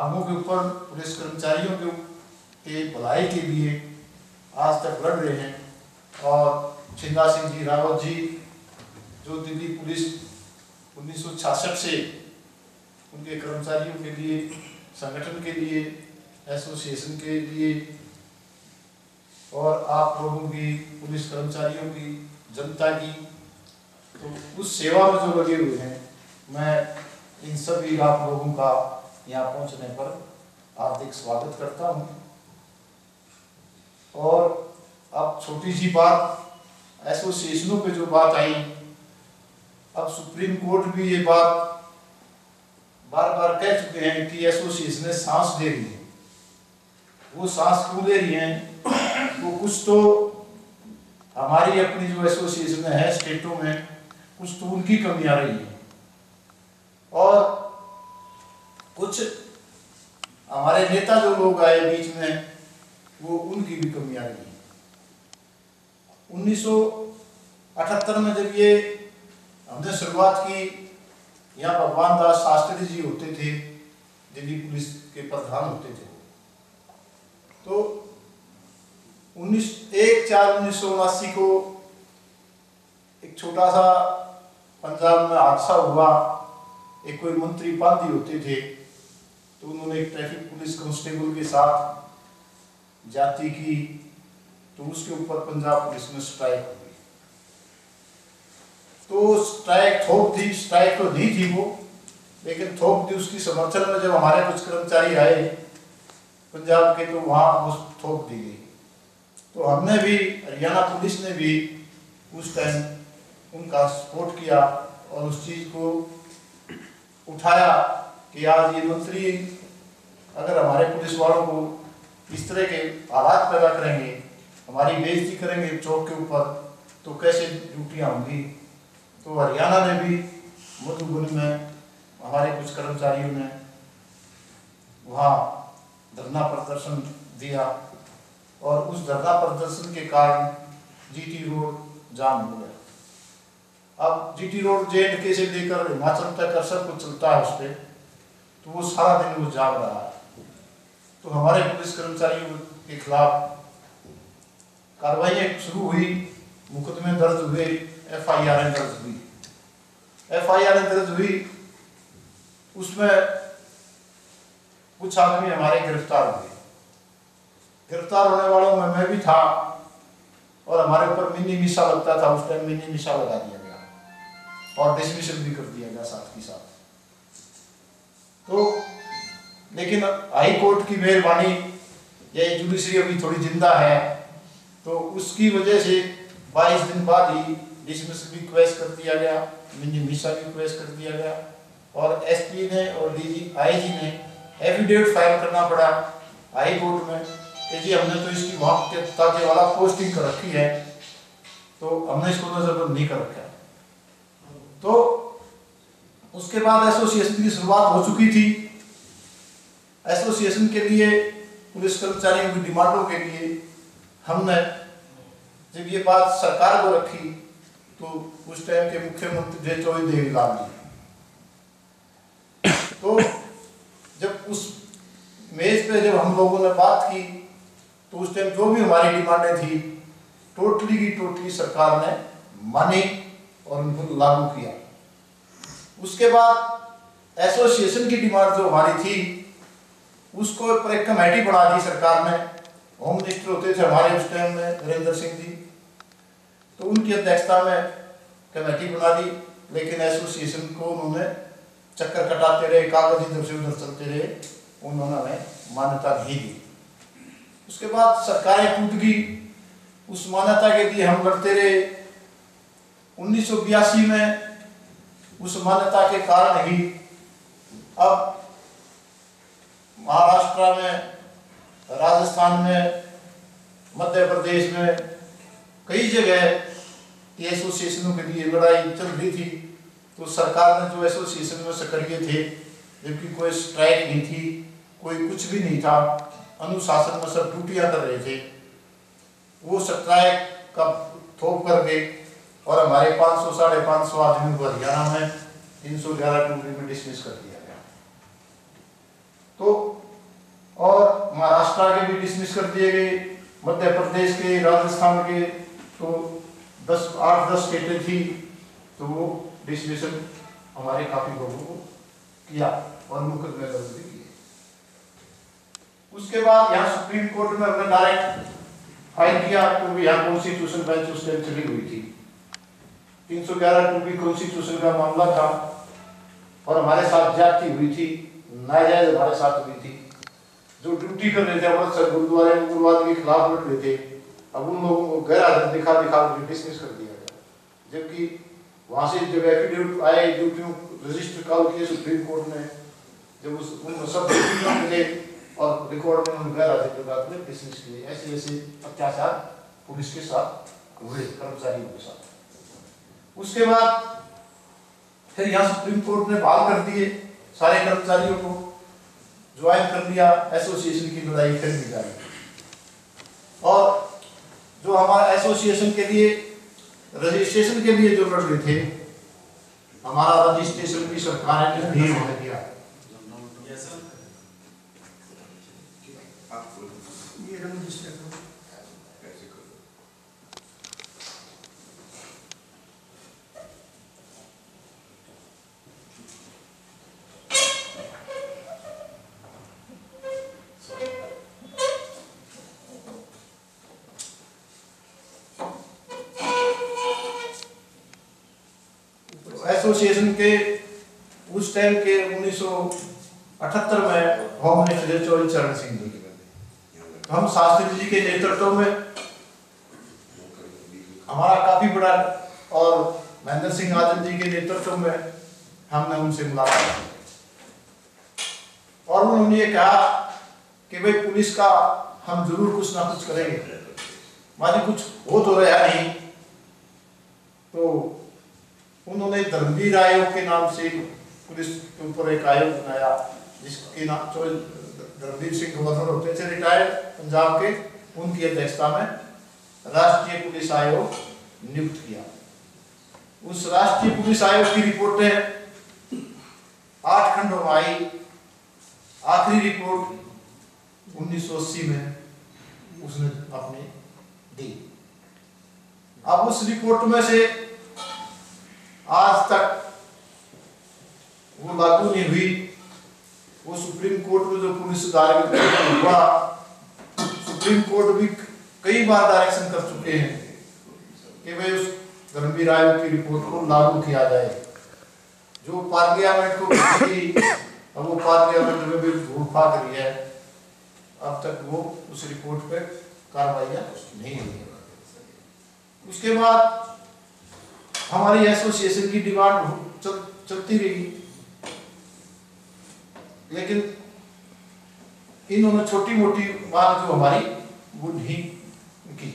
मांगों के ऊपर पुलिस कर्मचारियों के भलाई के लिए आज तक लड़ रहे हैं। और छिंदा सिंह जी रावत जी जो दिल्ली पुलिस 1966 से उनके कर्मचारियों के लिए, संगठन के लिए, एसोसिएशन के लिए और आप लोगों की, पुलिस कर्मचारियों की, जनता की, तो उस सेवा में जो लगे हुए हैं, मैं इन सभी आप लोगों का यहाँ पहुँचने पर हार्दिक स्वागत करता हूँ। और अब छोटी सी बात, एसोसिएशनों पे जो बात आई, अब सुप्रीम कोर्ट भी ये बात बार बार कह चुके हैं कि एसोसिएशनें सांस ले रही हैं। वो सांस क्यों ले रही हैं? वो कुछ तो हमारी अपनी जो एसोसिएशन है स्टेटों में, कुछ तो उनकी कमी आ रही है और कुछ हमारे नेता जो लोग आए बीच में, वो उनकी भी कमी आ रही है। 1978 में जब ये हमने शुरुआत की, यहाँ भगवान दास शास्त्री जी होते थे, दिल्ली पुलिस के प्रधान होते थे। तो 1/4/1979 को एक छोटा सा पंजाब में हादसा हुआ। एक कोई मंत्री पांधी होते थे, तो उन्होंने एक ट्रैफिक पुलिस कांस्टेबल के साथ जाति की, तो उसके ऊपर पंजाब पुलिस में स्ट्राइक हो गई। तो स्ट्राइक थोप थी, स्ट्राइक तो नहीं थी वो, लेकिन थोप थी। उसकी समर्थन में जब हमारे कुछ कर्मचारी आए पंजाब के, तो वहाँ वो थोप दी गई। तो हमने भी, हरियाणा पुलिस ने भी उस टाइम उनका सपोर्ट किया और उस चीज़ को उठाया कि आज ये मंत्री अगर हमारे पुलिस वालों को इस तरह के हालात पैदा करेंगे, हमारी बेइज्जती करेंगे चौक के ऊपर, तो कैसे ड्यूटियाँ होंगी। तो हरियाणा ने भी, मधुबनी में हमारे कुछ कर्मचारियों ने वहाँ धरना प्रदर्शन दिया और उस धरना प्रदर्शन के कारण जीटी रोड जाम हो गया। अब जीटी रोड JNK से लेकर हिमाचल तक अरसर को चलता है उस पर, तो वो सारा दिन वो जाम रहा है। तो हमारे पुलिस कर्मचारियों के खिलाफ कार्रवाई शुरू हुई, मुकदमे दर्ज हुए, FIR दर्ज हुई। FIR दर्ज हुई, उसमें कुछ आदमी हमारे गिरफ्तार हुए। गिरफ्तार होने वालों में मैं भी था और हमारे ऊपर मिनी मिसा लगता था। उस टाइम मिनी मिसा लगा दिया गया और डिसमिसल भी कर दिया गया साथ ही साथ। तो लेकिन हाई कोर्ट की मेहरबानी, ये जुडिशरी अभी थोड़ी जिंदा है, तो उसकी वजह से 22 दिन बाद ही डिसमिसल भी क्वेश कर दिया गया, मिनी मिसा भी क्वेश कर दिया गया और SP ने और IG ने एफिडेविट फाइल करना पड़ा हाई कोर्ट में कि जी हमने तो इसकी वहाँ के ताकि वाला पोस्टिंग कर रखी है, तो हमने इसको नजरबंद नहीं कर रखा। तो उसके बाद एसोसिएशन की शुरुआत हो चुकी थी। एसोसिएशन के लिए, पुलिस कर्मचारियों की डिमांडों के लिए हमने जब ये बात सरकार को रखी, तो उस टाइम के मुख्यमंत्री थे चौधरी देवीलाल जी। तो जब उस मेज पे जब हम लोगों ने बात की, तो उस टाइम जो भी हमारी डिमांडें थी, टोटली की टोटली सरकार ने मानी और उनको लागू किया। उसके बाद एसोसिएशन की डिमांड जो हमारी थी, उसको पर एक कमेटी बना दी सरकार ने। होम मिनिस्टर होते थे हमारे उस टाइम में वीरेंद्र सिंह जी, तो उनकी अध्यक्षता में कमेटी बना दी। लेकिन एसोसिएशन को उन्होंने चक्कर कटाते रहे, कागज इधर से उधर चलते रहे, उन्होंने हमें मान्यता नहीं दी। उसके बाद सरकारें टूट गई, उस मान्यता के लिए हम लड़ते रहे। 1982 में उस मान्यता के कारण ही अब महाराष्ट्र में, राजस्थान में, मध्य प्रदेश में कई जगह एसोसिएशनों के लिए लड़ाई चल रही थी। तो सरकार ने जो एसोसिएशन में सक्रिय थे, जबकि कोई स्ट्राइक नहीं थी, कोई कुछ भी नहीं था, अनुशासन में सब ड्यूटियां कर रहे थे, वो स्ट्राइक का थोप करके और हमारे 500 साढ़े 500 आदमी को हरियाणा में 311 ड्यूटी में डिसमिस कर दिया गया। तो और महाराष्ट्र के भी डिसमिस कर दिए गए, मध्य प्रदेश के, राजस्थान के, तो 8-10 स्टेटें थी, तो वो डिसमिशन हमारे काफी लोगों को किया और मुकदमे दर्ज भी किए। उसके बाद यहाँ सुप्रीम कोर्ट में हमने डायरेक्ट फाइल किया, क्योंकि यहाँ कॉन्स्टिट्यूशन बेंच उस टाइम चली हुई थी। 311 टू बी कॉन्स्टिट्यूशन का मामला था और हमारे साथ ज्यादती हुई थी, नाजायज हमारे साथ हुई थी। जो ड्यूटी कर रहे थे अमृतसर गुरुद्वारे में उग्रवाद के खिलाफ लड़ रहे थे, अब उन लोगों को गैर हाजिर दिखा डिसमिस कर दिया गया, जबकि वहां से जब एफिडेविट आए, ड्यूटियों रजिस्टर कॉल किए सुप्रीम कोर्ट ने, जब उन सब मिले और रिकॉर्ड में गैर हाजिर में डिसमिस किए। ऐसे अत्याचार पुलिस के साथ हुए, कर्मचारियों के साथ। उसके बाद फिर यहाँ सुप्रीम कोर्ट ने बहाल कर दिए सारे कर्मचारियों को, ज्वाइन कर लिया, एसोसिएशन की लड़ाई फिर भी जारी। और जो हमारा एसोसिएशन के लिए रजिस्ट्रेशन के लिए जो लड़ रहे थे, हमारा रजिस्ट्रेशन भी सरकार ने नहीं होने दिया। एसोसिएशन के उस टाइम के 1978 में होम मिनिस्टर चौधरी चरण सिंह जी, हम शास्त्री जी के नेतृत्व में हमारा काफी बड़ा, और महेंद्र सिंह आजम जी के नेतृत्व में हमने उनसे मुलाकात की और उन्होंने ये कहा कि भाई पुलिस का हम जरूर कुछ ना कुछ करेंगे, मानी कुछ हो तो रहा नहीं। तो उन्होंने धर्मवीर आयोग के नाम से पुलिस के ऊपर एक आयोग बनाया, जिसके नाम धर्मवीर सिंह गवर्नर होते थे रिटायर्ड पंजाब के, उनकी अध्यक्षता में राष्ट्रीय पुलिस आयोग नियुक्त किया। उस राष्ट्रीय पुलिस आयोग की रिपोर्टें 8 खंडों में आई। आखिरी रिपोर्ट 1980 में उसने अपनी दी। अब उस रिपोर्ट में से आज तक वो लागू नहीं हुई। वो सुप्रीम कोर्ट में जो पुलिस सुधार हुआ, सुप्रीम कोर्ट भी कई बार डायरेक्शन कर चुके हैं कि भाई उस धर्मवीर आयोग की रिपोर्ट को लागू किया जाए। जो पार्लियामेंट को थी, अब वो पार्लियामेंट में भी धूल फाक रही है, अब तक वो उस रिपोर्ट पे कार्रवाइयां नहीं हुई। उसके बाद हमारी एसोसिएशन की डिमांड चलती रही, लेकिन इन्होंने छोटी मोटी बात जो हमारी वो नहीं की।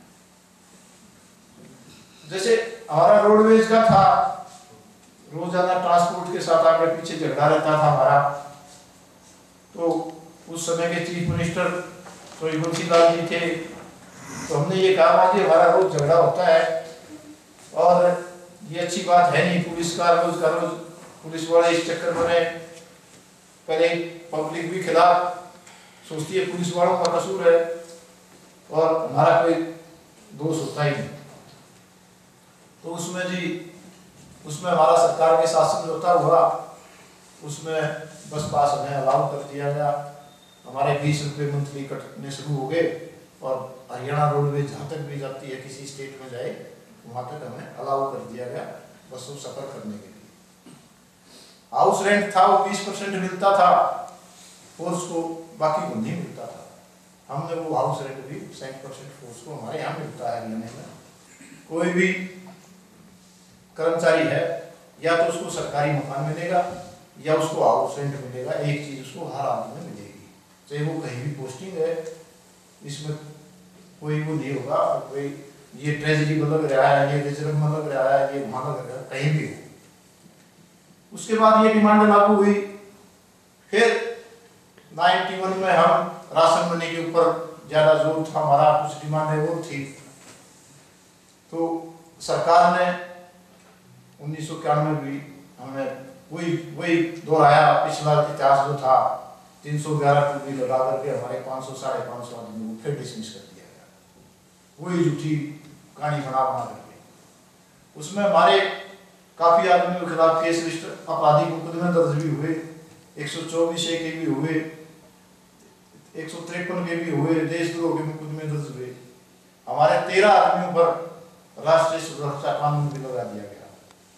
जैसे हमारा रोडवेज का था, रोजाना ट्रांसपोर्ट के साथ आगे पीछे झगड़ा रहता था हमारा। तो उस समय के चीफ मिनिस्टर बंसी लाल जी थे, तो हमने ये कहा कि हमारा रोज झगड़ा होता है और ये अच्छी बात है नहीं, पुलिस का रोज पुलिस वाले इस चक्कर में पहले पब्लिक भी खिलाफ सोचती है पुलिस वालों का कसूर है और हमारा कोई दोष होता ही नहीं। तो उसमें हमारा सरकार के शासन होता हुआ उसमें बस पास हमें अलाउ कर दिया गया। हमारे 20 रुपये मंथली कटने शुरू हो गए और हरियाणा रोडवेज जहाँ तक भी जाती है, किसी स्टेट में जाए वहाँ तक हमें अलाउ कर दिया गया बस वो सफर करने के लिए। हाउस रेंट था वो 20% मिलता था फोर्स को, बाकी को नहीं मिलता था। हमने वो हाउस रेंट भी 60% फोर्स को हमारे यहाँ मिलता है। हरियाणा में कोई भी कर्मचारी है या तो उसको सरकारी मकान मिलेगा या उसको हाउस रेंट मिलेगा, एक चीज उसको हर आदमी में मिलेगी, चाहे वो कहीं भी पोस्टिंग है। इसमें कोई वो नहीं होगा कोई ये ट्रेजरी में लग रहा है, ये रिजर्व में लग रहा है, ये वहां लग रहा है, कहीं भी हो। उसके बाद ये डिमांड लागू हुई। फिर 91 में हम राशन मनी के ऊपर ज्यादा जोर था हमारा, कुछ डिमांडें वो थी। तो सरकार ने 1991 भी हमें वही दोहराया पिछला इतिहास जो था 311 टूटी लगा करके हमारे 500 साढ़े 500 आदमी को फिर डिसमिस कर दिया गया, वही झूठी कहानी बना करके। उसमें हमारे काफी आदमियों के खिलाफ केस रजिस्टर, आपराधिक मुकदमे दर्ज भी हुए, 124A के भी हुए, 153 के भी हुए, देशद्रोह के मुकदमे दर्ज हुए। हमारे 13 आदमियों पर राष्ट्रीय सुरक्षा कानून भी लगा दिया गया।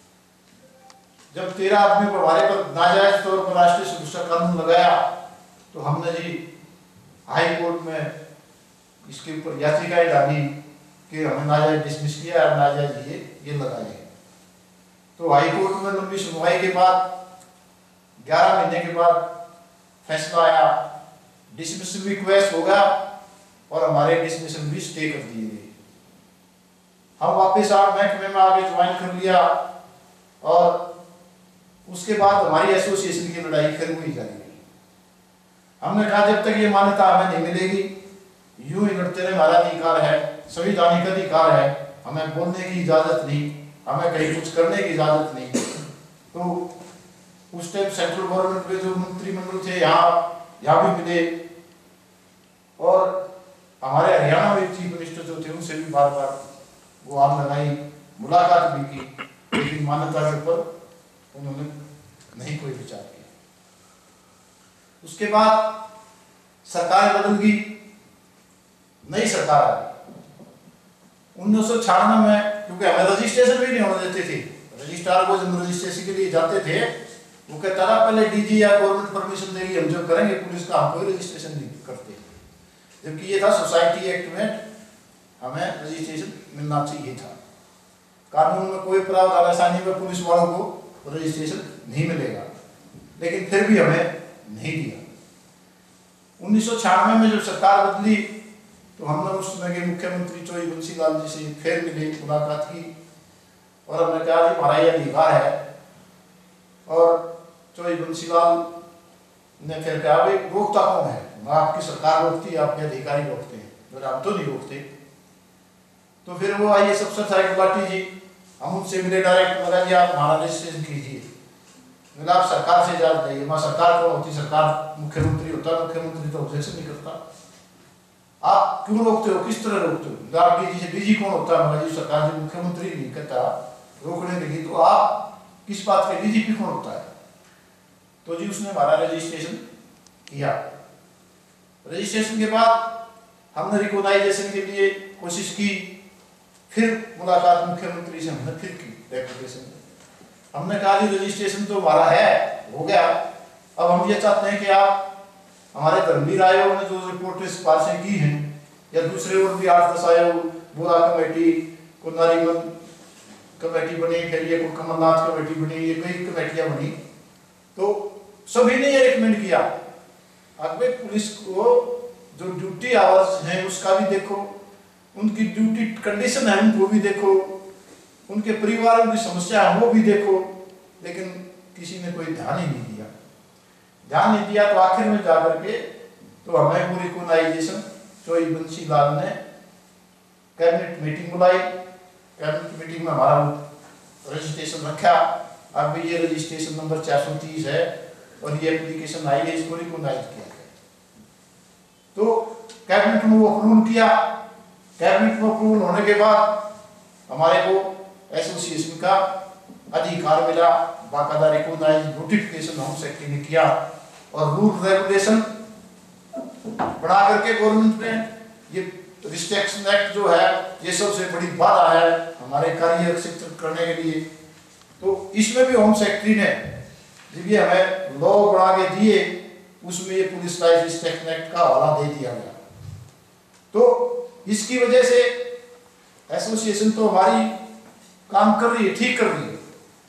जब 13 आदमियों पर हमारे पर नाजायज तौर पर राष्ट्रीय सुरक्षा कानून लगाया तो हमने जी हाई कोर्ट में इसके ऊपर याचिकाएं डाली कि हमें नाजायज डिसमिस किया और नाजायज ये लगाए। तो हाई कोर्ट में लंबी सुनवाई के बाद 11 महीने के बाद फैसला आया, डिसमिसल भी रिक्वेस्ट होगा और हमारे डिसमिसल भी स्टे कर दिए गए। हम वापस महकमे में आगे ज्वाइन कर लिया और उसके बाद हमारी एसोसिएशन की लड़ाई फिर हुई जारी रही। हमने कहा जब तक ये मान्यता हमें नहीं मिलेगी, यूं ही लड़ते रहे, हमारा अधिकार है, संवैधानिक अधिकार है, हमें बोलने की इजाजत नहीं, हमें कहीं कुछ करने की इजाजत नहीं। तो उस टाइम सेंट्रल गवर्नमेंट में जो मंत्रिमंडल थे यहाँ भी मिले और हमारे हरियाणा में चीफ मिनिस्टर जो थे उनसे भी बार बार वो आग लगाई, मुलाकात भी की, लेकिन मान्यता के ऊपर उन्होंने नहीं कोई विचार किया। उसके बाद सरकार बदल गई, नई सरकार आ गई 1996 में, क्योंकि हमें रजिस्ट्रेशन भी नहीं होने देते थे। रजिस्ट्रार को जब रजिस्ट्रेशन के लिए जाते थे वो कहता था पहले डीजी या गवर्नमेंट परमिशन देगी, हम जो करेंगे, पुलिस का हम कोई रजिस्ट्रेशन नहीं करते। जबकि ये था सोसाइटी एक्ट में हमें रजिस्ट्रेशन मिलना चाहिए था। कानून में कोई प्रावधान ऐसा नहीं है पुलिस वालों को रजिस्ट्रेशन नहीं मिलेगा, लेकिन फिर भी हमें नहीं दिया। 1996 में जब सरकार बदली तो हमने उस समय के मुख्यमंत्री चौधरी बंसीलाल जी से फिर मिले, मुलाकात की और हमने कहा कि हमारा ये अधिकार है। और चौधरी बंसीलाल ने फिर कहा भाई रोकता कौन है, आपकी सरकार रोकती है, आपके अधिकारी रोकते हैं, बोले हम तो नहीं रोकते। तो फिर वो IAS अफसर साहब गुलाटी जी, हम उनसे मिले डायरेक्ट, लगा जी आप हमारा रजिस्ट्रेशन कीजिए। बोले आप सरकार से इजाजत चाहिए। वहाँ सरकार कौन होती, सरकार मुख्यमंत्री होता है, मुख्यमंत्री तो ऑब्जेक्शन नहीं करता। आप क्यों रोकते हो, किस तरह रोकते हो? आप डीजी से, डीजी कौन होता है? जी सरकार जी, मुख्यमंत्री नहीं कहता रोकने लगी, तो आप किस बात के, डीजीपी कौन होता है? तो जी उसने हमारा रजिस्ट्रेशन किया। रजिस्ट्रेशन के बाद हमने रिकॉग्नाइजेशन के लिए कोशिश की, फिर मुलाकात मुख्यमंत्री से हमने फिर की डेपुटेशन। हमने कहा जी रजिस्ट्रेशन तो हमारा है, हो गया, अब हम ये चाहते हैं कि आप हमारे धर्मवीर आयोग ने जो रिपोर्ट सिफारिशें की हैं या दूसरे और भी 8-10 आयोग, बोरा कमेटी, को नारीमन कमेटी बनी, फिर ये को कमलनाथ कमेटी बनी, ये कई कमेटियां बनी, तो सभी ने ये रिकमेंड किया अब पुलिस को जो ड्यूटी आवर्स हैं उसका भी देखो, उनकी ड्यूटी कंडीशन है उनको भी देखो, उनके परिवारों की समस्या है वो भी देखो, लेकिन किसी ने कोई ध्यान ही नहीं दिया। ध्यान नहीं दिया तो आखिर में जाकर के तो हमें पूरी रिकॉग्नाइजेशन चौधरी बंसीलाल ने कैबिनेट मीटिंग बुलाई। कैबिनेट मीटिंग में हमारा रजिस्ट्रेशन रखा। अब भी ये रजिस्ट्रेशन नंबर 430 है और ये एप्लीकेशन आई है, इसको रिकॉग्नाइज किया गया। तो कैबिनेट में वो अप्रूव किया। कैबिनेट में अप्रूवल होने के बाद हमारे को एसोसिएशन का अधिकार मिला, बाकायदा रिकॉग्नाइज नोटिफिकेशन होम सेक्रेटरी ने किया और रूल रेगुलेशन बना करके गवर्नमेंट ने ये रिस्ट्रिक्शन एक्ट जो है ये सबसे बड़ी बाधा है हमारे कार्य क्षेत्र करने के लिए। तो इसमें भी होम सेक्रेटरी ने जब ये हमें लॉ बना के दिए उसमें ये पुलिस लाइफ रिस्ट्रिक्शन एक्ट का हवाला दे दिया गया। तो इसकी वजह से एसोसिएशन तो हमारी काम कर रही है, ठीक कर रही है,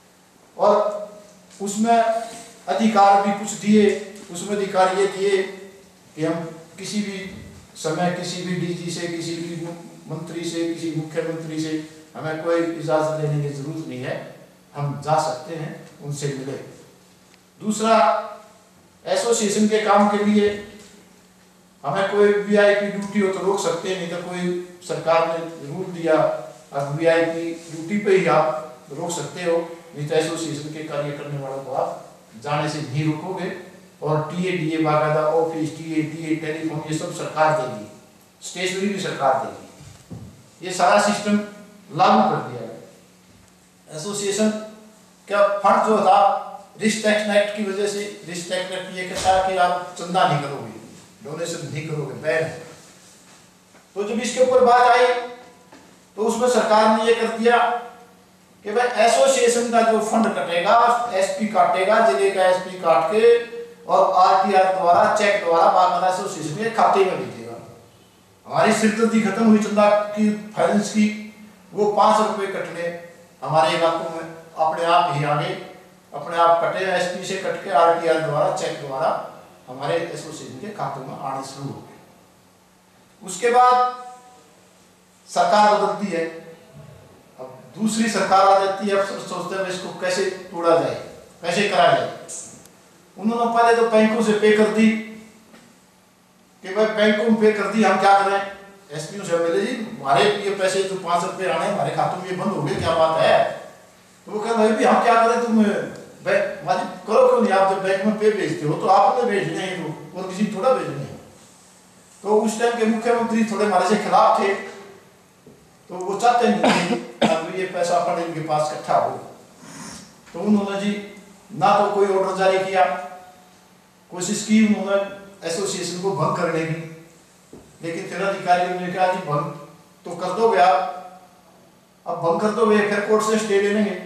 और उसमें अधिकार भी कुछ दिए। उसमें अधिकार ये दिए कि हम किसी भी समय किसी भी डीजी से, किसी भी मंत्री से, किसी मुख्यमंत्री से हमें कोई इजाजत लेने की जरूरत नहीं है, हम जा सकते हैं, उनसे मिले। दूसरा, एसोसिएशन के काम के लिए हमें कोई वीआईपी ड्यूटी हो तो रोक सकते हैं, नहीं तो कोई सरकार ने रूल दिया अब वीआईपी ड्यूटी पे ही आप रोक सकते हो, नहीं तो एसोसिएशन के कार्य करने वालों को आप जाने से नहीं रोकोगे। और टीए डीए बाकायदा ऑफिस टीए टेलीफोन ये सब सरकार देगी, स्टेशनरी भी सरकार देगी। ये सारा सिस्टम लागू कर दिया है। एसोसिएशन का फंड जो था रिस्क टैक्स एक्ट की वजह से, रिस्क टैक्स एक्ट ये कहता है कि आप चंदा नहीं करोगे, डोनेशन नहीं करोगे, बैन है। तो जब इसके ऊपर बात आई तो उसमें सरकार ने ये कर दिया कि भाई एसोसिएशन का जो फंड कटेगा, एसपी काटेगा, जिले का एसपी काट के और आरटीआर द्वारा चेक द्वारा बाकायदा एसोसिएशन के खाते में भेजेगा। हमारी सिरदर्दी खत्म हुई चंदा की, फाइनेंस की, वो 5 रुपए कटने हमारे इलाकों में अपने आप ही आगे अपने आप कटे, एसपी से कट के आरटीआर द्वारा चेक द्वारा हमारे एसोसिएशन के खातों में आने शुरू हो गए। उसके बाद सरकार बदलती है, अब दूसरी सरकार आ जाती है, अब सोचते हैं इसको कैसे तोड़ा जाए, कैसे करा जाए। उन्होंने पहले तो बैंकों से पे कर दी कि भाई बैंकों में पे कर दी, हम क्या करें। एसपी से मिले जी हमारे ये पैसे जो 5 रुपए आने हमारे खातों में ये बंद हो गए, क्या बात है। तो वो कह रहे भी हम क्या करें, तुम करो क्यों नहीं, आप जब बैंक में पे भेजते हो तो आपने भेजने हैं, तो और किसी थोड़ा भेजने हैं। तो उस टाइम के मुख्यमंत्री थोड़े हमारे से खिलाफ थे, तो वो चाहते नहीं अब ये पैसा फंड इनके पास इकट्ठा हो। तो उन्होंने जी ना तो कोई ऑर्डर जारी किया, कोशिश की उन्होंने एसोसिएशन को भंग करने की, लेकिन फिर अधिकारियों ने कहा जी भंग तो कर दोगे आप, अब भंग कर दोगे फिर कोर्ट से स्टे ले लेंगे।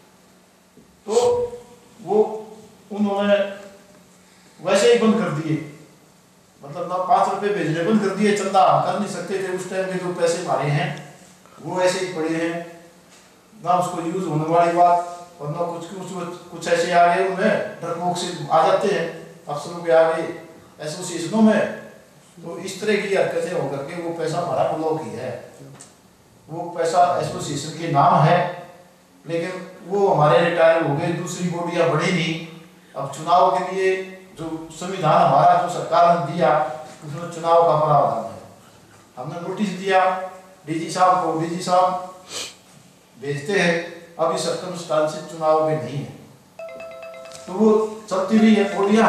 तो वो उन्होंने वैसे ही बंद कर दिए, मतलब ना 5 रुपए भेजने बंद कर दिए, चंदा हम कर नहीं सकते थे। उस टाइम में जो पैसे हमारे हैं वो ऐसे ही पड़े हैं, ना उसको यूज होने वाली बात, और ना कुछ ऐसे आ गए उनमें डरपोक से आ जाते हैं अफसरों के आगे एसोसिएशनों में। तो इस तरह की हरकतें होकर के वो पैसा हमारा ब्लॉक ही है। वो पैसा एसोसिएशन के नाम है, लेकिन वो हमारे रिटायर हो गए, दूसरी बॉडियां बढ़ी नहीं। अब चुनाव के लिए जो संविधान हमारा जो सरकार ने दिया उसमें चुनाव का प्रावधान है। हमने नोटिस दिया डीजी साहब को, डीजी साहब भेजते हैं, अभी सर्कमस्टांसेस चुनाव में नहीं है। तो वो चलती रही है, बॉडियां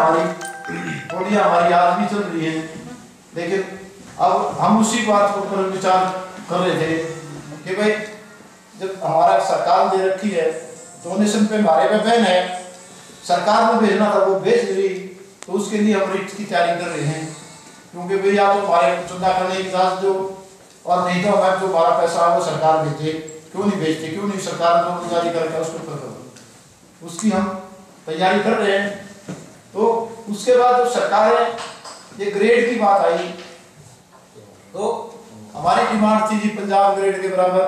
हमारी आज भी चल रही है। लेकिन अब हम उसी बात पर विचार कर रहे थे कि भाई जब हमारा सरकार दे रखी है, डोनेशन पे हमारे पे बैन है, सरकार ने भेजना था वो भेज ली, तो उसके लिए हम रिट की तैयारी कर रहे हैं। क्योंकि भाई या तो हमारे चंदा करने की इजाजत दो, और नहीं तो हमारे जो हमारा पैसा है वो सरकार भेजे। क्यों नहीं भेजते, क्यों नहीं सरकार को जारी करके उसको कर, उसकी हम तैयारी कर रहे हैं। तो उसके बाद जो सरकार है, ये ग्रेड की बात आई, तो हमारी डिमांड थी जी पंजाब ग्रेड के बराबर।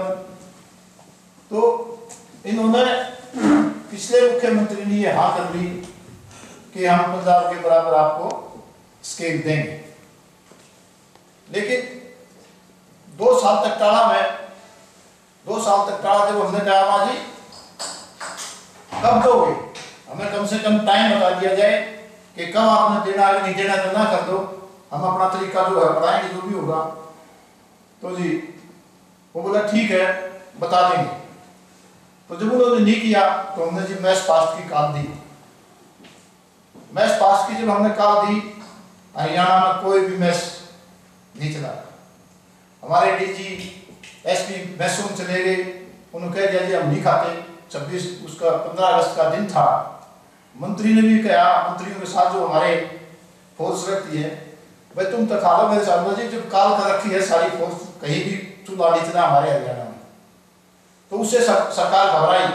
तो इन्होंने पिछले मुख्यमंत्री ने ये हाँ कर ली कि हम पंजाब के बराबर आपको स्केल देंगे। लेकिन 2 साल तक टाला मैं, 2 साल तक टाला। जब हमने कहा माँ जी कब दोगे, हमें कम से कम टाइम बता दिया जाए कि कब आपने देना है, नहीं देना तो ना कर दो, हम अपना तरीका जो है पढ़ाएंगे जो भी होगा। तो जी वो बोला ठीक है बता देंगे। तो जब उन्होंने नहीं किया तो हमने जी मैच पास्ट की कॉल दी। मैच पास्ट की जब हमने कॉल दी, हरियाणा में कोई भी मैच नहीं चला। हमारे डीजी एसपी मैसों में चले गए, उन्होंने कह दिया जी हम नहीं खाते। 26 उसका 15 अगस्त का दिन था, मंत्री ने भी कहा, मंत्रियों के साथ जो हमारे फोर्स रखती है, भाई तुम तो खा लो मेरे साथ। जी जब काल कर रखी है सारी फोर्स, कहीं भी चूल्हा नहीं चला हमारे हरियाणा में। तो उससे सरकार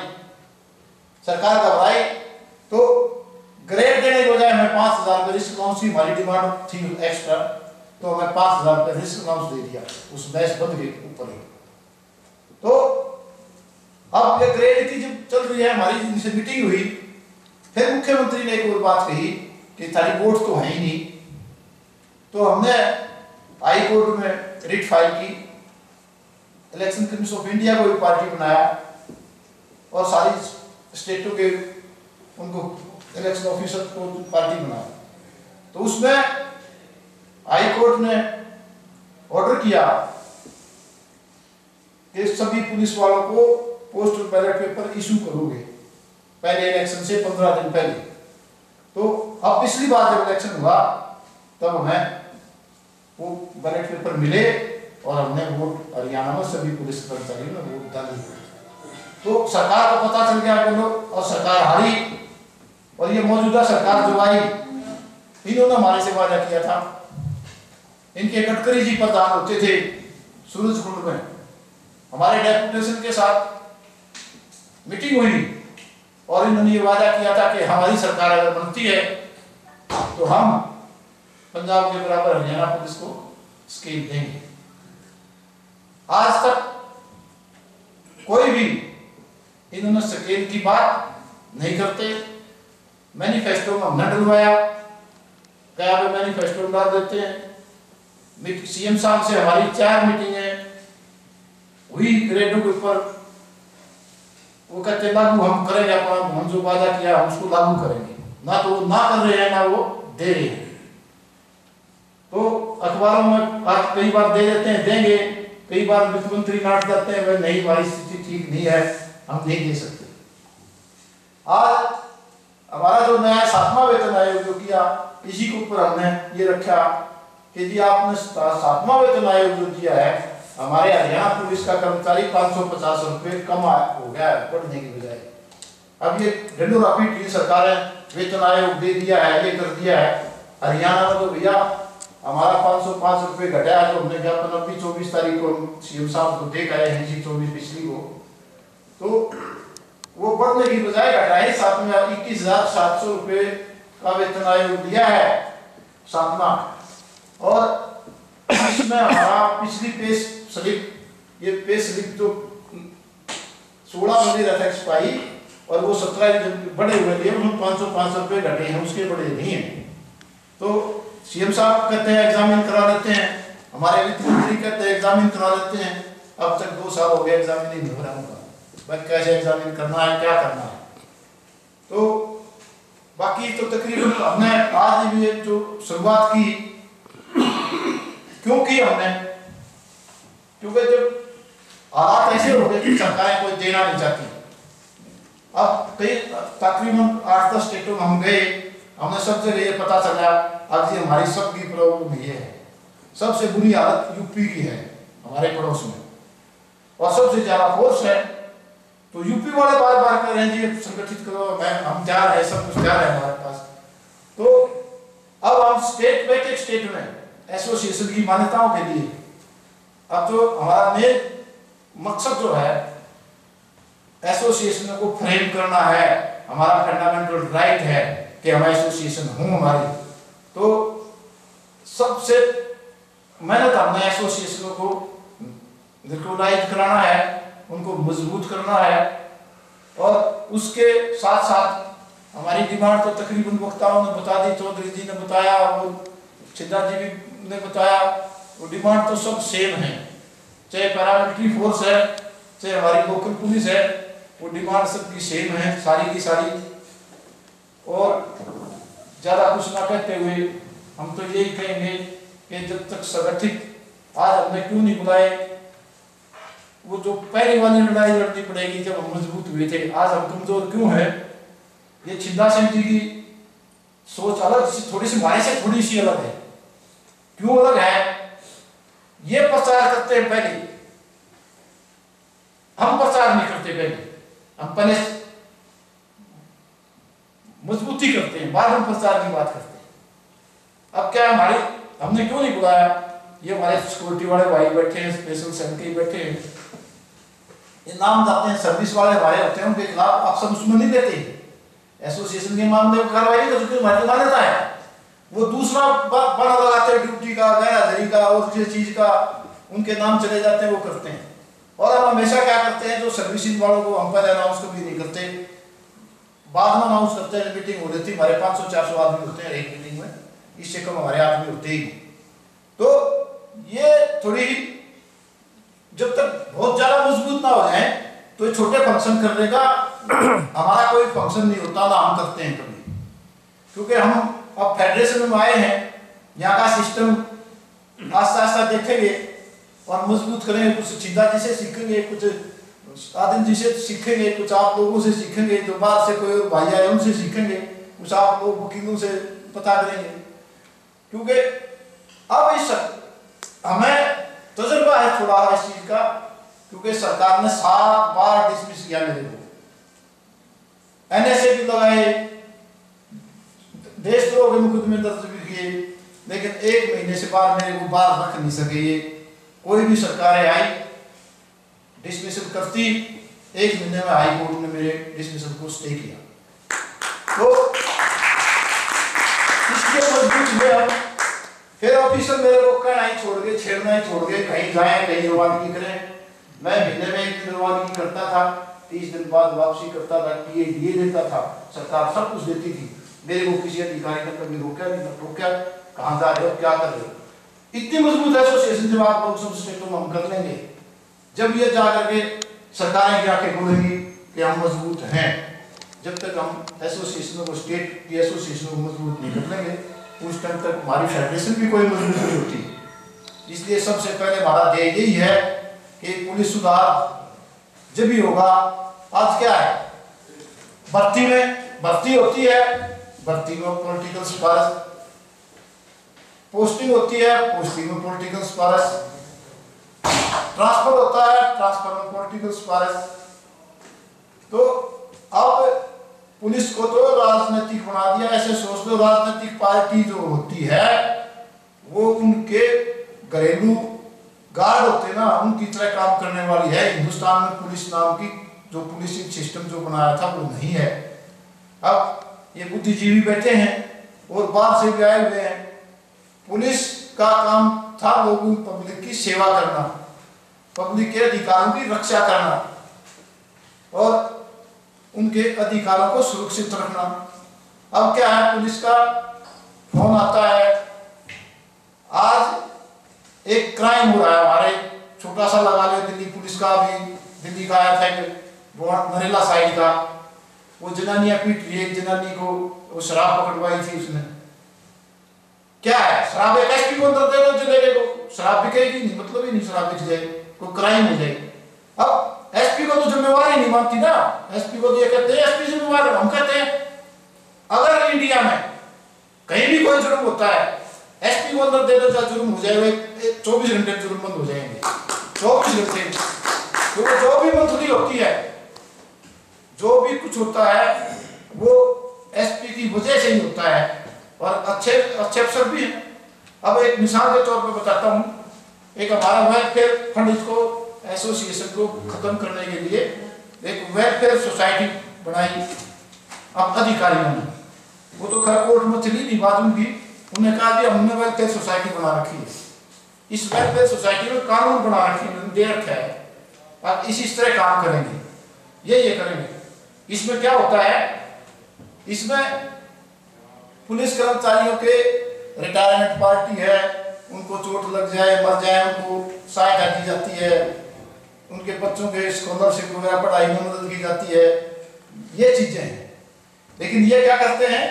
घबराई। तो ग्रेड देने के बजाय हमें 5000 का रिस्क अलाउंस की हमारी डिमांड थी एक्स्ट्रा, तो हमें 5000 का रिस्क अलाउंस दे दिया उस मैच बंद के ऊपर ही। तो अब ये ग्रेड की जब चल रही है, हमारी इनसे मीटिंग हुई, फिर मुख्यमंत्री ने एक और बात कही कि सारी वोट तो है ही नहीं। तो हमने हाई कोर्ट में रिट फाइल की, इलेक्शन कमीशन ऑफ इंडिया को एक पार्टी बनाया और सारी स्टेटों के उनको इलेक्शन ऑफिसर को पार्टी बनाया। तो उसमें हाई कोर्ट ने ऑर्डर किया कि सभी पुलिस वालों को पोस्टल बैलेट पेपर इशू करोगे पहले इलेक्शन से 15 दिन पहले। तो अब पिछली बार जब इलेक्शन हुआ तब हमें वो बैलेट पेपर मिले और हमने वोट हरियाणा में सभी पुलिस कर्मचारियों ने वोट डाली। तो सरकार को पता चल गया कि लोग, और सरकार हारी, और ये मौजूदा सरकार जो आई इन्होंने हमारे से वादा किया था। इनके गडकरी जी प्रधान होते थे सूरजकुंड में, हमारे डेपुटेशन के साथ मीटिंग हुई और इन्होंने ये वादा किया था कि हमारी सरकार अगर बनती है तो हम पंजाब के बराबर हरियाणा पुलिस को स्कीम देंगे। आज तक कोई भी इन्होंने स्कीम की बात नहीं करते। मैनिफेस्टो में हमने डलवाया, क्या वे मैनिफेस्टो डाल देते हैं। सीएम साहब से हमारी 4 मीटिंगें हुई ग्रेडों के ऊपर, वो कहते लागू हम करेंगे, अपना हम जो वादा किया हम उसको लागू करेंगे। ना तो वो ना कर रहे हैं ना वो दे रहे हैं। तो अखबारों में आज कई बार दे देते हैं देंगे, कई बार मुख्यमंत्री नाट करते हैं वह नहीं, हमारी स्थिति ठीक नहीं है, हम नहीं दे सकते। आज हमारा जो नया 7वां वेतन आयोग जो किया, इसी के ऊपर हमने ये रखा कि जी आपने 7वां वेतन आयोग जो दिया है, हमारे हरियाणा पुलिस का कर्मचारी 550 रुपये कम हो गया है बढ़ने की बजाय। अब ये ढिंडोरा पीट की सरकार है, वेतन आयोग दे दिया है, ये कर दिया है। हरियाणा में तो भैया हमारा 505 रुपये घटा है, तो हमने ज्ञापन अभी 24 तारीख को सीएम साहब को देख आए हैं जी, 24 पिछली को, तो वो बढ़ने की बजाय घटा है। साथ में 21,700 रुपये का वेतन आयोग दिया है 7वां। और इसमें हमारा पिछली पे स्लिप, ये पे स्लिप जो 16 में रहता है एक्सपाई, और वो 17 जब बड़े हुए थे उन्होंने 505 रुपये घटे हैं, उसके बड़े नहीं है। तो सीएम साहब कहते हैं एग्जामिन करा लेते हैं, हमारे वित्त मंत्री कहते हैं एग्जामिन करा लेते हैं। अब तक 2 साल हो गए एग्जामिन नहीं हो रहा उनका, भाई कैसे एग्जामिन करना है, क्या करना है। तो बाकी तो तकरीबन हमने आज भी जो शुरुआत की, क्यों की हमने, क्योंकि जब हालात ऐसे हो गए कि सरकारें कोई देना नहीं चाहती। अब कई तकरीबन 8-10 स्टेटों में हम गए, हमने सब जगह ये पता चला अब ये हमारी सबकी प्रॉब्लम ये है। सबसे बुरी हालत यूपी की है हमारे पड़ोस में, और सबसे ज्यादा फोर्स है। तो यूपी वाले बार बार कह रहे हैं जी संगठित करो, हम जा रहे हैं, सब कुछ जा रहे हैं हमारे पास। तो अब हम स्टेट बाई एक स्टेट में एसोसिएशन की मान्यताओं के लिए, अब जो हमारा मेन मकसद जो है एसोसिएशन को फ्रेम करना है, हमारा फंडामेंटल राइट है कि हम एसोसिएशन हो हमारी। तो सबसे मेहनत हमने एसोसिएशनों को रिकॉग्नाइज कराना है, उनको मजबूत करना है। और उसके साथ साथ हमारी डिमांड तो तकरीबन वक्ताओं ने बता दी, चौधरी जी ने बताया, वो छिंदा जी भी ने बताया, वो डिमांड तो सब सेम है। चाहे पैरामिलिट्री फोर्स है, चाहे हमारी लोकल पुलिस है, वो डिमांड सबकी सेम है सारी की सारी। और ज़्यादा कुछ ना कहते हुए हम तो यही कहेंगे कि जब तक संगठित, आज हमने क्यों नहीं बुलाए, वो जो पहले वाली लड़ाई लड़नी पड़ेगी जब हम मजबूत हुए थे, आज हम कमजोर क्यों है। ये छिंदा सिंह जी की सोच अलग, थोड़ी सी हमारे से थोड़ी सी अलग है। क्यों अलग है? ये प्रचार करते हैं पहले, हम प्रचार नहीं करते पहले, हम पहले मजबूती करते हैं, बाद में प्रचार की बात करते हैं। अब क्या हमारी, हमने क्यों नहीं बुलाया, ये हमारे सिक्योरिटी वाले भाई बैठे हैं, स्पेशल सेल के बैठे हैं, ये नाम जाते हैं, सर्विस वाले हमारे होते हैं, उनके खिलाफ आप सब उसमें नहीं देते। एसोसिएशन के मामले में कार्रवाई नहीं करते, हमारी मान्यता है। वो दूसरा बना लगाते हैं ड्यूटी का, गैरहाजिरी का और किसी चीज का, उनके नाम चले जाते हैं, वो करते हैं। और हम हमेशा क्या करते हैं, जो सर्विसिंग वालों को हम पहले अनाउंस कभी नहीं करते, बाद में अनाउंस करते हैं। मीटिंग हो जाती है, हमारे 500-400 आदमी होते हैं एक मीटिंग में, इससे कम हमारे आदमी होते ही। तो ये थोड़ी, जब तक बहुत ज्यादा मजबूत ना हो जाए तो छोटे फंक्शन करने का हमारा कोई फंक्शन नहीं होता, ना हम करते हैं कभी। क्योंकि हम अब फेडरेशन में आए हैं, यहाँ का सिस्टम आस्ता आस्ता देखेंगे और मजबूत करेंगे। कुछ छिंदा जी से सीखेंगे, कुछ आदिम जी से सीखेंगे, कुछ आप लोगों से सीखेंगे, जो बाहर से कोई और भाई आए उनसे सीखेंगे, कुछ आप लोग वकीलों से पता करेंगे, क्योंकि अब इस हमें तजुर्बा है थोड़ा इस चीज का, क्योंकि सरकार ने 7 बार डिसमिस किया मेरे को, NSA भी लगाए, देशद्रोह के मुकदमे दर्ज भी किए, लेकिन 1 महीने से बाहर मेरे को बाहर रख नहीं सके। ये कोई भी सरकारें आई डिसमिसल करती, 1 महीने में हाई कोर्ट ने मेरे डिसमिसल को स्टे किया। तो इसके मजबूत में हम फिर ऑफिसर मेरे को कहना ही छोड़ गए, छेड़ना ही छोड़ गए, कहीं जाए कहीं रवानगी करें। मैं महीने में 1 दिन रवानगी करता था, 30 दिन बाद वापसी करता था, टीए देता था, सरकार सब कुछ देती थी। मेरे को किसी अधिकारी ने कभी रोका नहीं, टोका, कहाँ जा रहे हो, क्या कर रहे हो। इतनी मजबूत एसोसिएशन जब आप लोग सब स्टेटों में हम कर लेंगे, जब ये जा करके सरकारें की आंखें खोलेंगी कि हम मजबूत हैं। जब तक हम एसोसिएशनों को, स्टेट की एसोसिएशनों को मजबूत नहीं कर लेंगे, उस टाइम तक हमारी फेडरेशन भी कोई मजबूत नहीं होती। इसलिए सबसे पहले हमारा ध्येय यही है कि पुलिस सुधार जब भी होगा। आज क्या है, भर्ती होती है, भर्ती में पॉलिटिकल सिफारिश, पोस्टिंग होती है, पोस्टिंग में पॉलिटिकल सिफारिश, ट्रांसफर होता है, ट्रांसफर में पॉलिटिकल सिफारिश। तो अब पुलिस को तो राजनीतिक बना दिया। ऐसे सोच लो, राजनीतिक पार्टी जो होती है वो उनके घरेलू गार्ड होते ना, उनकी तरह काम करने वाली है। हिंदुस्तान में पुलिस नाम की जो पुलिसिंग सिस्टम जो बनाया था वो नहीं है। अब ये बुद्धिजीवी बैठे हैं और बाहर से भी आए हुए हैं। पुलिस का काम था लोगों, पब्लिक की सेवा करना, पब्लिक के अधिकारों की रक्षा करना और उनके अधिकारों को सुरक्षित रखना। अब क्या है, पुलिस का फोन आता है, आज एक क्राइम हो रहा है हमारे, छोटा सा लगा ले, दिल्ली पुलिस का भी, दिल्ली का आया था नरेला साइड का, वो जनानियां पीट रही है, एक जनानी को वो शराब पकड़वाई थी उसने। क्या है, शराब एक एसपी को अंदर दे दो, जिले को शराब बिकेगी नहीं, मतलब ही नहीं शराब बिक जाए, कोई क्राइम हो जाए। अब एसपी को तो जिम्मेवारी नहीं मानती ना, एसपी को ये कहते हैं एसपी जिम्मेवार। हम कहते हैं अगर इंडिया में कहीं भी कोई जुर्म होता है, एसपी को अंदर दे दो, चाहे जुर्म हो जाएगा, 24 घंटे जुर्म बंद हो जाएंगे, 24 घंटे। क्योंकि जो भी मंथली होती है, जो भी कुछ होता है वो एसपी की वजह से ही होता है, और अच्छे अफसर भी हैं। अब एक मिसाल के तौर पर बताता हूँ, एक हमारा वेलफेयर फंड, इसको एसोसिएशन को खत्म करने के लिए एक वेलफेयर सोसाइटी बनाई अब अधिकारियों ने। वो तो खैर कोर्ट में चली नहीं बात उनकी, उन्हें कहा कि हमने वेलफेयर सोसाइटी बना रखी है, इस वेलफेयर सोसाइटी में कानून बना दे रखा है, अब इस तरह काम करेंगे, ये करेंगे। इसमें क्या होता है, इसमें पुलिस कर्मचारियों के रिटायरमेंट पार्टी है, उनको चोट लग जाए, मर जाए, उनको सहायता दी जाती है, उनके बच्चों के स्कॉलरशिप वगैरह पढ़ाई में मदद की जाती है, ये चीजें हैं। लेकिन ये क्या करते हैं,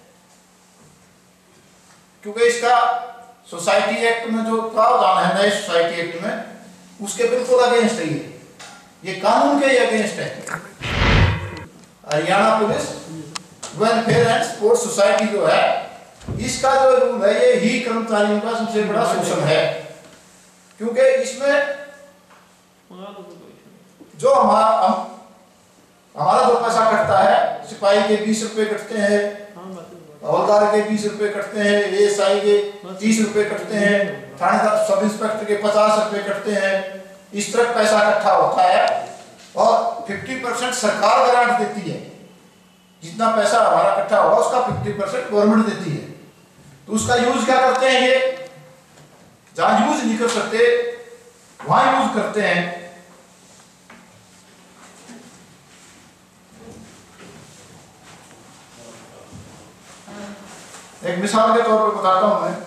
क्योंकि इसका सोसाइटी एक्ट में जो प्रावधान है, नए सोसाइटी एक्ट में, उसके बिल्कुल अगेंस्ट है, ये कानून के अगेंस्ट है। Haryana police welfare and sports society जो है, इसका जो रूल है, ये ही कर्मचारियों का सबसे बड़ा शोषण है। क्योंकि इसमें जो हमारा जो पैसा कटता है, सिपाही के 20 रुपए कटते हैं, हवलदार के 20 रुपए कटते हैं, एएसआई के 30 रुपए कटते हैं, थानेदार सब इंस्पेक्टर के 50 रुपए कटते हैं। इस तरह पैसा इकट्ठा होता है और 50% सरकार ग्रांट देती है। जितना पैसा हमारा इकट्ठा होगा उसका 50% गवर्नमेंट देती है। तो उसका यूज क्या करते हैं, ये जहां यूज नहीं कर सकते वहां यूज करते हैं। एक मिसाल के तौर पर बताता हूं मैं,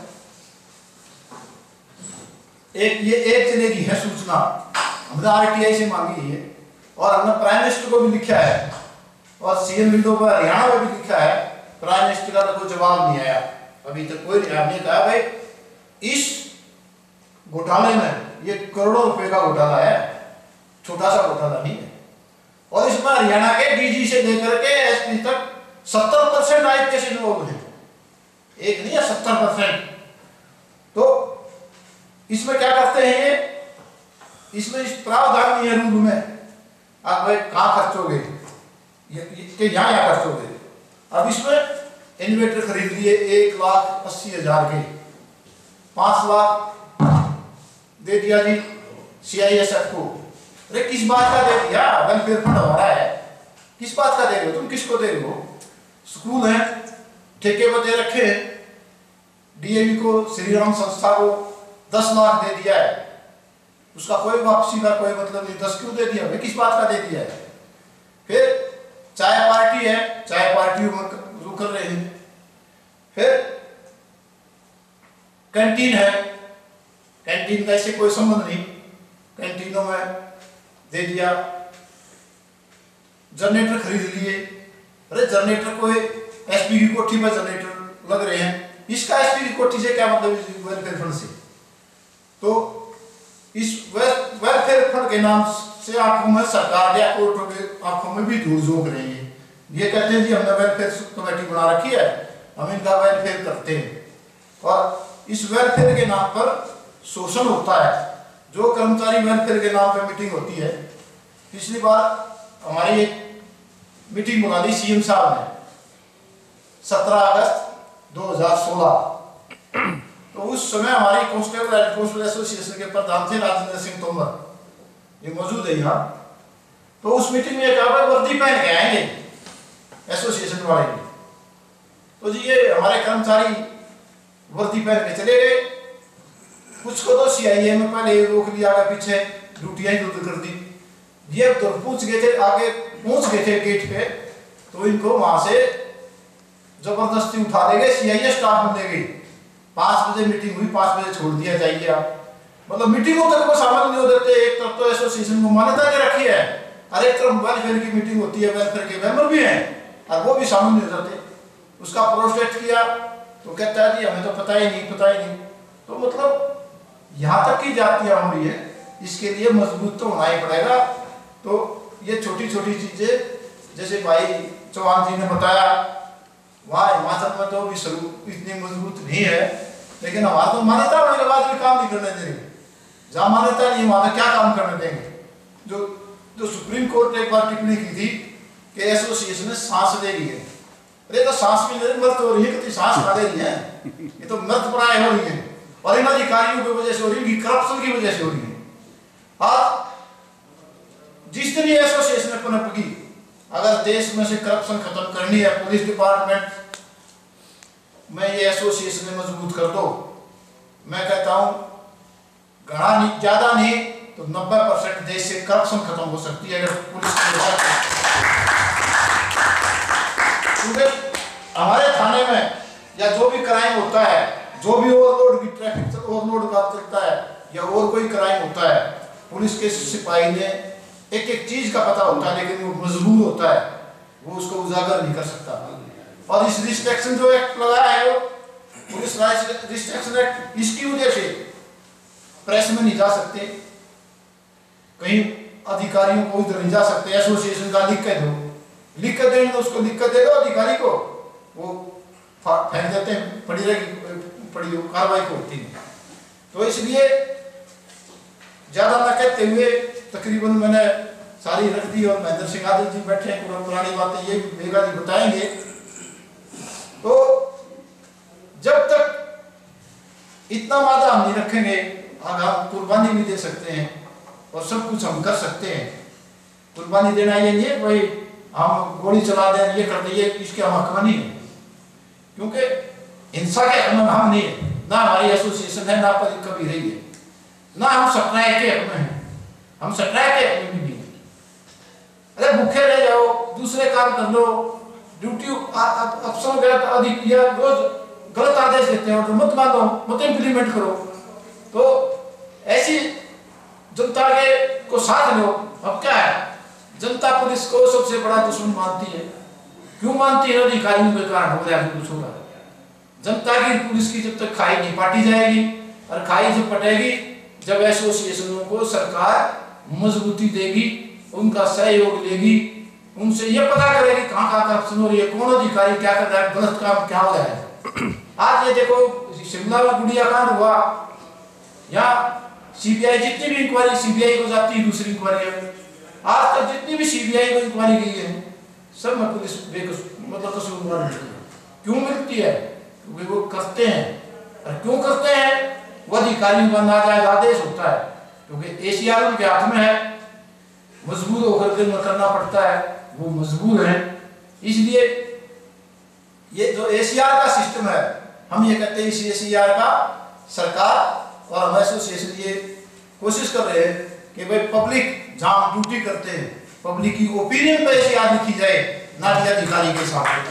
एक जने की है सूचना, हमने आरटीआई से मांगी है और हमने प्राइम मिनिस्टर को भी लिखा है और सीएम विंडो पर हरियाणा में भी लिखा है। प्राइम मिनिस्टर का तो कोई जवाब नहीं आया अभी तक, कोई नहीं आया। कहा भाई इस घोटाले में ये करोड़ों रुपए का घोटाला है, छोटा सा घोटाला नहीं है। और इसमें हरियाणा के डीजी से लेकर के एसपी तक 70% IPS इन्वॉल्व है, एक नहीं है 70%। तो इसमें क्या करते हैं ये, इसमें इस प्रावधान नहीं है रूल में, आप भाई कहाँ खर्चोगे, ये यहाँ खर्चोगे। अब इसमें इन्वेटर खरीद लिए 1,80,000 के, 5 लाख दे दिया जी CISF को। अरे किस बात का दे दिया, वेलफेयर फंड हमारा है, किस बात का दे रहे हो तुम, किसको दे रहे हो? स्कूल है ठेके पर दे रखे हैं, DAV को, श्री राम संस्था को 10 लाख दे दिया है, उसका कोई वापसी का कोई मतलब नहीं, 10 क्यों दे दिया भाई, किस बात का दे दिया है? फिर चाय पार्टी है, चाय पार्टी वो कर रहे हैं। फिर कैंटीन है, कैंटीन का ऐसे कोई संबंध नहीं, कैंटीनों में दे दिया। जनरेटर खरीद लिए, अरे जनरेटर कोई SP की कोठी पर जनरेटर लग रहे हैं, इसका SP की कोठी से क्या मतलब, वेलफेयर फंड से। तो इस वेलफेयर फंड के नाम से आंखों में सरकार या कोर्टों के आंखों में भी धूल झोंक रही है। ये कहते हैं जी हमने वेलफेयर कमेटी बना रखी है, हम इनका वेलफेयर करते हैं, और इस वेलफेयर के नाम पर शोषण होता है। जो कर्मचारी वेलफेयर के नाम पर मीटिंग होती है, पिछली बार हमारी एक मीटिंग बुला ली CM साहब ने 17 अगस्त 2016। तो उस समय हमारी कांस्टेबल एंड कांस्टेबल एसोसिएशन के प्रधान थे राजेंद्र सिंह तोमर, ये मौजूद है यहाँ। तो उस मीटिंग में क्या भाई वर्दी पहन के आएंगे एसोसिएशन वाले, तो जी ये हमारे कर्मचारी वर्दी पहन के चले गए। कुछ को तो CIA में पहले रोक लिया, आगे पीछे ड्यूटियां ही कर दी। ये तो पूछ गए थे, आगे पहुंच गए थे गेट पे, तो इनको वहां से जबरदस्ती उठा ले गए, CIA स्टाफ में ले गई। 5 बजे मीटिंग हुई, 5 बजे छोड़ दिया, जाइए आप। मतलब मीटिंगों तक को शामिल नहीं हो देते। एक तरफ तो एसोसिएशन को मान्यता दे रखी है, और एक तरफ वेलफेयर की मीटिंग होती है, वेलफेयर के मेंबर भी हैं और वो भी शामिल नहीं हो जाते। उसका प्रोटेस्ट किया तो कहता है जी हमें तो पता ही नहीं, पता ही नहीं। तो मतलब यहाँ तक की जातियां हो रही है, इसके लिए मजबूत तो होना ही पड़ेगा। तो ये छोटी छोटी चीजें, जैसे भाई चौहान जी ने बताया, वहाँ हिमाचल में तो भी स्वरूप इतनी मजबूत नहीं है, लेकिन हमारा तो मान्यता होने के बाद भी काम नहीं करने देंगे। जहाँ मान्यता नहीं वहाँ क्या काम करने देंगे। जो सुप्रीम कोर्ट ने एक बार टिप्पणी की थी कि एसोसिएशन ने सांस ले ली है, अरे तो सांस भी नहीं, मृत हो रही है, सांस खा ले रही है, ये तो मृत प्राय हो रही है, और इन अधिकारियों की वजह से हो रही है, करप्शन की वजह से हो रही है। आज जिस दिन ये एसोसिएशन ने पनप की, अगर देश में से करप्शन खत्म करनी है, पुलिस डिपार्टमेंट में ये एसोसिएशन ने मजबूत कर दो। मैं कहता हूं घना नहीं, ज्यादा नहीं तो 90% देश से करप्शन खत्म हो सकती है अगर पुलिस क्योंकि हमारे थाने में या जो भी क्राइम होता है, जो भी ओवरलोड की ट्रैफिक ओवरलोड का चलता है या और कोई क्राइम होता है, पुलिस के सिपाही ने एक एक चीज का पता होता है, लेकिन वो मजबूर होता है, वो उसको उजागर नहीं कर सकता। और इस रिस्ट्रिक्शन जो एक्ट लगाया है, वो पुलिस रिस्ट्रिक्शन एक्ट, इसकी वजह से प्रेस में नहीं जा सकते, कहीं अधिकारियों को इधर नहीं जा सकते। एसोसिएशन का लिख के दो, लिख कर देंगे तो उसको लिख कर दे दो अधिकारी को, वो फेंक देते हैं, पड़ी रहेगी, पड़ी कार्रवाई को होती है। तो इसलिए ज्यादा न कहते हुए तकरीबन मैंने सारी रख दी, और महेंद्र सिंह यादव जी बैठे हैं, पुरानी बातें ये बेगा जी बताएंगे। तो जब तक इतना वादा हम नहीं रखेंगे, हम कुर्बानी भी दे सकते हैं और सब कुछ हम कर सकते हैं। कुर्बानी देना ये नहीं है भाई हम गोली चला दें, ये कर दें, ये इसके हम हक में नहीं है, क्योंकि हिंसा के हक में हम नहीं है, ना हमारी एसोसिएशन है, ना पर कभी रही है, ना हम सट्राय के हक में हैं, हम सट्राय के हक में भी नहीं है। अरे भूखे रह जाओ, दूसरे काम कर लो, ड्यूटी अफसरों के अधिक या रोज गलत आदेश देते हैं, तो मत मानो, मत इम्प्लीमेंट करो। तो ऐसी जनता के को साथ लो। अब क्या है, जनता पुलिस को सबसे बड़ा दुश्मन मानती है। क्यों मानती है? अधिकारियों के कारण हो जाए कुछ होगा। जनता की पुलिस की जब तक खाई नहीं पाटी जाएगी, और खाई जब पटेगी जब एसोसिएशनों को सरकार मजबूती देगी, उनका सहयोग लेगी, उनसे ये पता करें कि कहाँ कहाँ करप्शन हो रही है, कौन अधिकारी क्या कर रहा है, गलत काम क्या हो रहा है। आज ये देखो शिमला में गुड़िया कांड हुआ, यहाँ सीबीआई जितनी भी इंक्वायरी सीबीआई को जाती है, दूसरी इंक्वायरी है, आज तक जितनी भी सीबीआई को इंक्वायरी गई है सब में पुलिस मतलब कसूरवार मिलती है। क्यों मिलती है? क्योंकि वो करते हैं। और क्यों करते हैं? वो अधिकारियों का नाजायज आदेश होता है, क्योंकि एसीआर उनके हाथ में है, मजबूर होकर के करना पड़ता है, वो मजबूर है। इसलिए ये जो एसीआर का सिस्टम है, हम ये कहते हैं इस एसीआर का सरकार और हम एसोसिएशन ये कोशिश कर रहे हैं कि भाई पब्लिक जहां ड्यूटी करते हैं, पब्लिक की ओपिनियन पे एसीआर लिखी जाए, ना कि अधिकारी के साथ।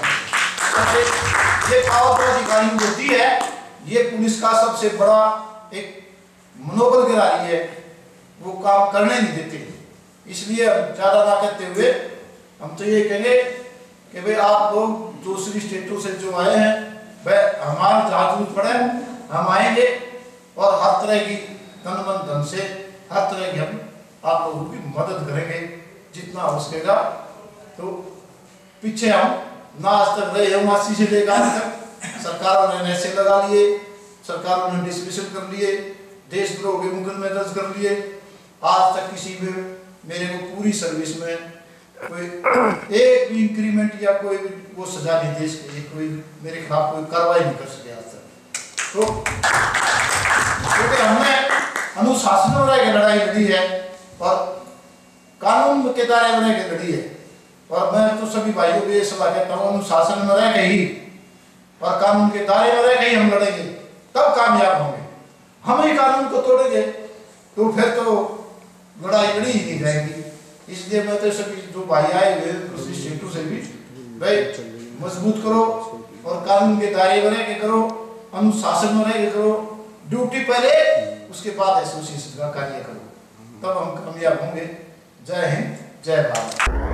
ये पावर अधिकारी होती है, ये पुलिस का सबसे बड़ा एक मनोबल गिरा रही है, वो काम करने नहीं देते। इसलिए हम ज्यादा ना कहते हुए हम तो ये कहेंगे कि भाई आप लोग दूसरी स्टेटों से जो आए हैं, वह हमारे जहाँ जरूरत पड़े हम आएंगे और हर तरह की तन मन धन से हर तरह की हम आप लोगों की मदद करेंगे जितना हो सकेगा। तो पीछे हम ना आज तक रहे हम 80 से लेकर आज तक सरकारों ने नशे लगा लिए, सरकारों ने डिसमिसल कर लिए, देशद्रोह के मुकदमे दर्ज कर लिए। आज तक किसी भी मेरे को पूरी सर्विस में कोई एक भी इंक्रीमेंट या कोई भी वो सजा नहीं दे सके, कोई मेरे खिलाफ कोई कार्रवाई नहीं कर सके आज तक। तो क्योंकि हमने अनुशासन में रह के लड़ाई लड़ी है और कानून के दायरे में रह के लड़ी है। और मैं तो सभी भाइयों को ये सलाह कहता हूँ, अनुशासन में रह के ही और कानून के दायरे में रह के ही हम लड़ेंगे, तब कामयाब होंगे। हम ही कानून को तोड़ेंगे तो फिर तो लड़ाई लड़ी ही नहीं जाएगी। इसलिए मैं तो सभी जो भाई आए हुए दूसरी स्टेटों से भी भाई मजबूत करो और कानून के दायरे में रह के करो, अनुशासन में रह के करो, ड्यूटी पहले उसके बाद एसोसिएशन का कार्य करो, तब हम कामयाब होंगे। जय हिंद, जय भारत।